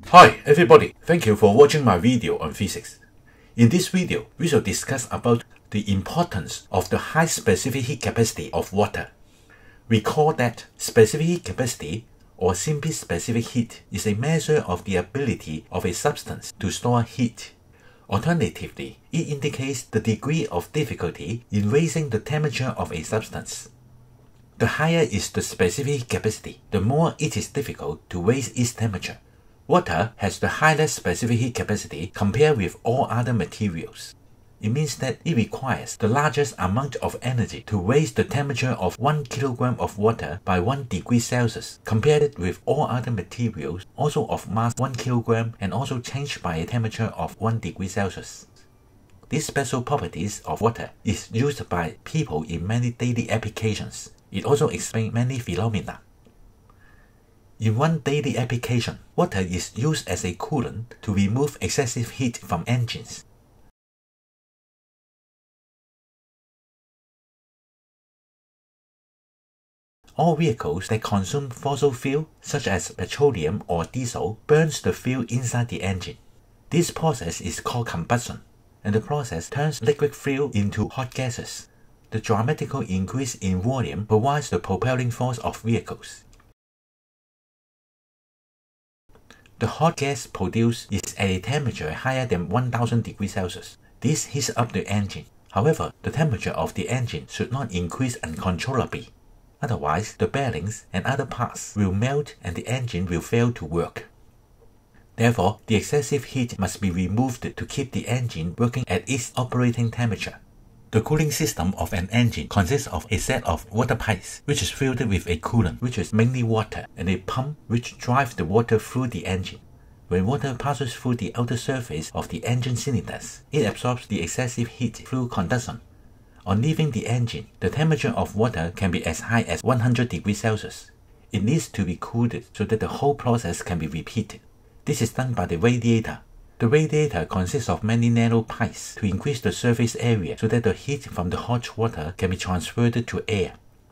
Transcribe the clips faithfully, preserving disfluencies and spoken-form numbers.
Hi everybody, thank you for watching my video on physics. In this video, we shall discuss about the importance of the high specific heat capacity of water. We call that specific heat capacity, or simply specific heat, is a measure of the ability of a substance to store heat. Alternatively, it indicates the degree of difficulty in raising the temperature of a substance. The higher is the specific heat capacity, the more it is difficult to raise its temperature. Water has the highest specific heat capacity compared with all other materials. It means that it requires the largest amount of energy to raise the temperature of one kilogram of water by one degree Celsius, compared with all other materials also of mass one kilogram and also changed by a temperature of one degree Celsius. These special properties of water is used by people in many daily applications. It also explains many phenomena. In one daily application, water is used as a coolant to remove excessive heat from engines. All vehicles that consume fossil fuel, such as petroleum or diesel, burns the fuel inside the engine. This process is called combustion, and the process turns liquid fuel into hot gases. The dramatic increase in volume provides the propelling force of vehicles. The hot gas produced is at a temperature higher than one thousand degrees Celsius. This heats up the engine. However, the temperature of the engine should not increase uncontrollably. Otherwise, the bearings and other parts will melt and the engine will fail to work. Therefore, the excessive heat must be removed to keep the engine working at its operating temperature. The cooling system of an engine consists of a set of water pipes, which is filled with a coolant, which is mainly water, and a pump which drives the water through the engine. When water passes through the outer surface of the engine cylinders, it absorbs the excessive heat through conduction. On leaving the engine, the temperature of water can be as high as one hundred degrees Celsius. It needs to be cooled so that the whole process can be repeated. This is done by the radiator. The radiator consists of many narrow pipes to increase the surface area so that the heat from the hot water can be transferred to air.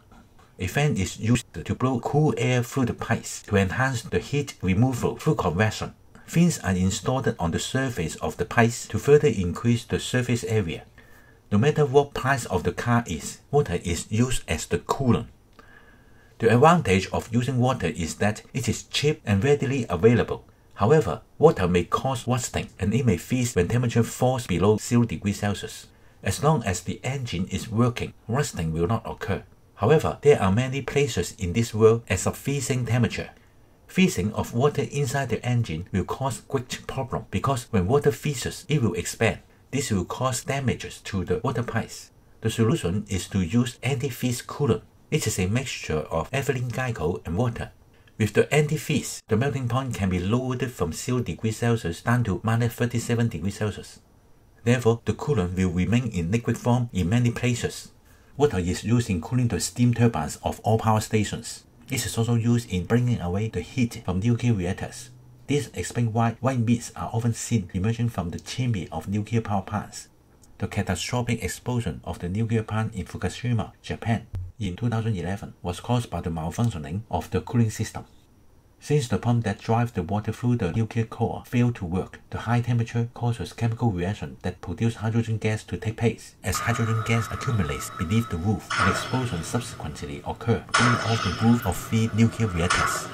A fan is used to blow cool air through the pipes to enhance the heat removal through convection. Fins are installed on the surface of the pipes to further increase the surface area. No matter what price of the car is, water is used as the coolant. The advantage of using water is that it is cheap and readily available. However, water may cause rusting and it may freeze when temperature falls below zero degrees Celsius. As long as the engine is working, rusting will not occur. However, there are many places in this world as of freezing temperature. Freezing of water inside the engine will cause great problem because when water freezes, it will expand. This will cause damages to the water pipes. The solution is to use anti-freeze coolant. It is a mixture of ethylene glycol and water. With the anti-freeze, the melting point can be lowered from zero degrees Celsius down to minus thirty-seven degrees Celsius. Therefore, the coolant will remain in liquid form in many places. Water is used in cooling the steam turbines of all power stations. It is also used in bringing away the heat from nuclear reactors. This explains why white mists are often seen emerging from the chimney of nuclear power plants. The catastrophic explosion of the nuclear plant in Fukushima, Japan, in two thousand eleven was caused by the malfunctioning of the cooling system. Since the pump that drives the water through the nuclear core failed to work, the high temperature causes chemical reaction that produce hydrogen gas to take place. As hydrogen gas accumulates beneath the roof, an explosion subsequently occurs, blowing off the roof of three nuclear reactors.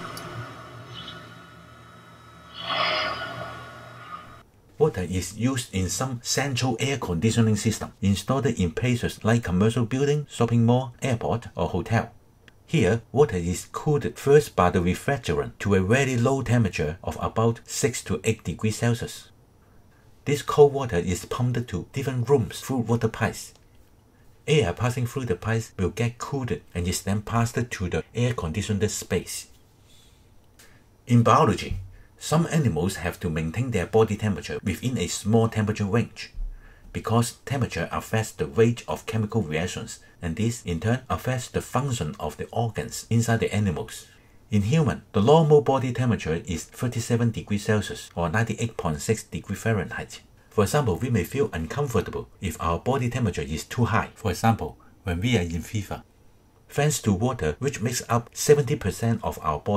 Water is used in some central air conditioning system installed in places like commercial building, shopping mall, airport, or hotel. Here, water is cooled first by the refrigerant to a very low temperature of about six to eight degrees Celsius. This cold water is pumped to different rooms through water pipes. Air passing through the pipes will get cooled and is then passed to the air-conditioned space. In biology, some animals have to maintain their body temperature within a small temperature range, because temperature affects the rate of chemical reactions, and this in turn affects the function of the organs inside the animals. In humans, the normal body temperature is thirty-seven degrees Celsius or ninety-eight point six degrees Fahrenheit. For example, we may feel uncomfortable if our body temperature is too high, for example, when we are in fever. Thanks to water, which makes up seventy percent of our body,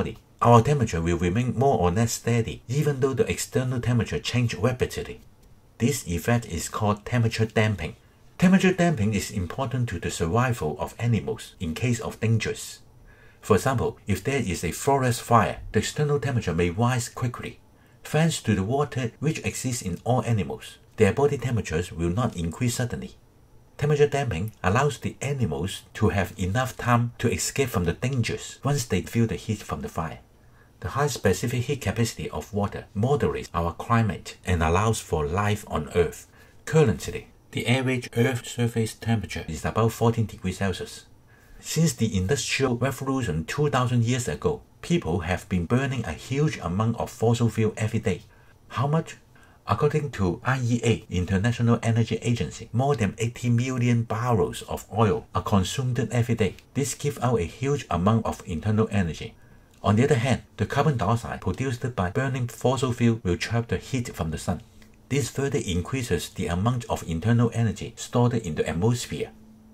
our temperature will remain more or less steady even though the external temperature changes rapidly. This effect is called temperature damping. Temperature damping is important to the survival of animals in case of dangers. For example, if there is a forest fire, the external temperature may rise quickly. Thanks to the water which exists in all animals, their body temperatures will not increase suddenly. Temperature damping allows the animals to have enough time to escape from the dangers once they feel the heat from the fire. The high specific heat capacity of water moderates our climate and allows for life on Earth. Currently, the average Earth surface temperature is about fourteen degrees Celsius. Since the Industrial Revolution two thousand years ago, people have been burning a huge amount of fossil fuel every day. How much? According to I E A, International Energy Agency, more than eighty million barrels of oil are consumed every day. This gives out a huge amount of internal energy. On the other hand, the carbon dioxide produced by burning fossil fuel will trap the heat from the sun. This further increases the amount of internal energy stored in the atmosphere.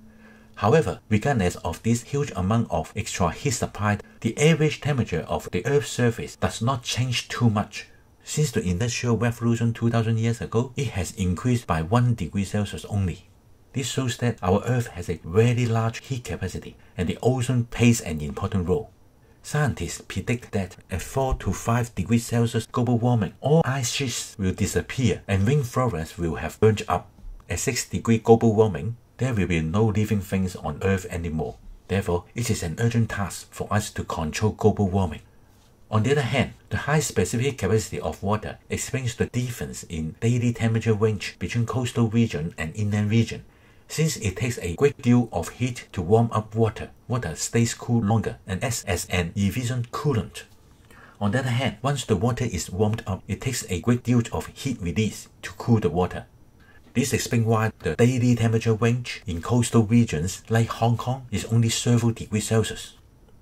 However, regardless of this huge amount of extra heat supply, the average temperature of the Earth's surface does not change too much. Since the Industrial Revolution two thousand years ago, it has increased by one degree Celsius only. This shows that our Earth has a very large heat capacity, and the ocean plays an important role. Scientists predict that at four to five degrees Celsius global warming, all ice sheets will disappear and rainforests will have burnt up. At six degrees global warming, there will be no living things on Earth anymore. Therefore, it is an urgent task for us to control global warming. On the other hand, the high specific capacity of water explains the difference in daily temperature range between coastal region and inland region. Since it takes a great deal of heat to warm up water, water stays cool longer and acts as an efficient coolant. On the other hand, once the water is warmed up, it takes a great deal of heat release to cool the water. This explains why the daily temperature range in coastal regions like Hong Kong is only several degrees Celsius.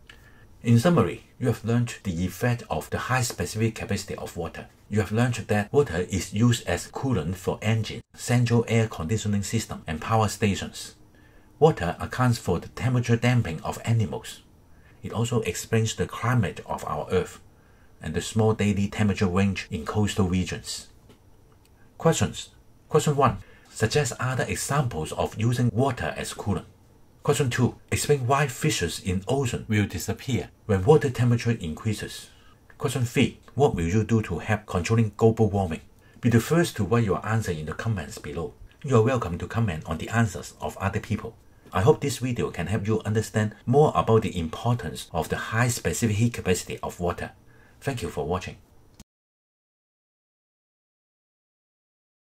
In summary, you have learned the effect of the high specific capacity of water. You have learned that water is used as coolant for engines, central air conditioning system, and power stations. Water accounts for the temperature damping of animals. It also explains the climate of our Earth and the small daily temperature range in coastal regions. Questions. Question one. Suggest other examples of using water as coolant. Question two. Explain why fishes in ocean will disappear when water temperature increases. Question three. What will you do to help controlling global warming? Be the first to write your answer in the comments below. You are welcome to comment on the answers of other people. I hope this video can help you understand more about the importance of the high specific heat capacity of water. Thank you for watching.